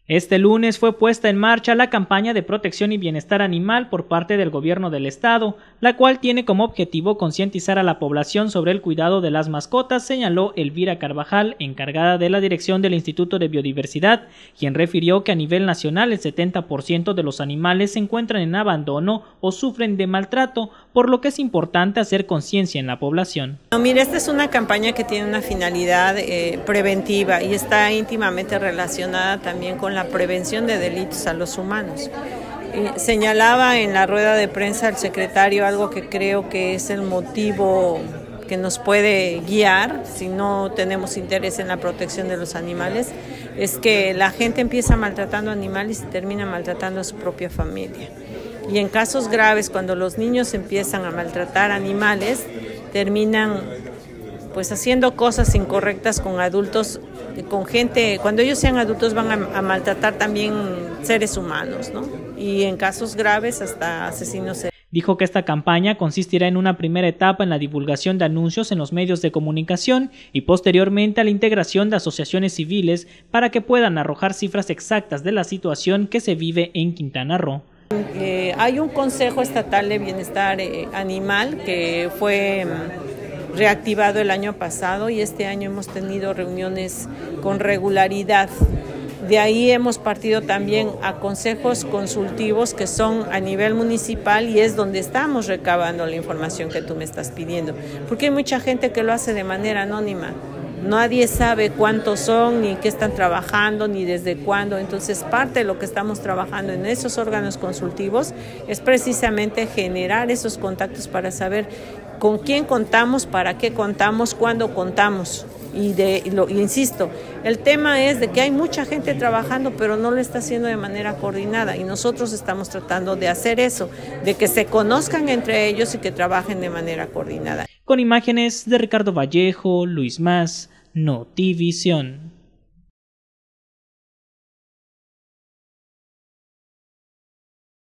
Este lunes fue puesta en marcha la campaña de protección y bienestar animal por parte del gobierno del estado, la cual tiene como objetivo concientizar a la población sobre el cuidado de las mascotas, señaló Elvira Carvajal, encargada de la dirección del Instituto de Biodiversidad, quien refirió que a nivel nacional el 70% de los animales se encuentran en abandono o sufren de maltrato, por lo que es importante hacer conciencia en la población. No, mire, esta es una campaña que tiene una finalidad preventiva y está íntimamente relacionada también con la prevención de delitos a los humanos. Señalaba en la rueda de prensa el secretario algo que creo que es el motivo que nos puede guiar si no tenemos interés en la protección de los animales, es que la gente empieza maltratando animales y termina maltratando a su propia familia. Y en casos graves, cuando los niños empiezan a maltratar animales, terminan pues haciendo cosas incorrectas con adultos, con gente. Cuando ellos sean adultos van a maltratar también seres humanos, ¿no? Y en casos graves hasta asesinos. Dijo que esta campaña consistirá en una primera etapa en la divulgación de anuncios en los medios de comunicación y posteriormente a la integración de asociaciones civiles para que puedan arrojar cifras exactas de la situación que se vive en Quintana Roo. Hay un Consejo Estatal de Bienestar Animal que fue reactivado el año pasado y este año hemos tenido reuniones con regularidad. De ahí hemos partido también a consejos consultivos que son a nivel municipal y es donde estamos recabando la información que tú me estás pidiendo, porque hay mucha gente que lo hace de manera anónima. Nadie sabe cuántos son, ni qué están trabajando, ni desde cuándo. Entonces, parte de lo que estamos trabajando en esos órganos consultivos es precisamente generar esos contactos para saber con quién contamos, para qué contamos, cuándo contamos. Insisto, el tema es de que hay mucha gente trabajando, pero no lo está haciendo de manera coordinada y nosotros estamos tratando de hacer eso, de que se conozcan entre ellos y que trabajen de manera coordinada. Con imágenes de Ricardo Vallejo, Luis Mas, Notivisión.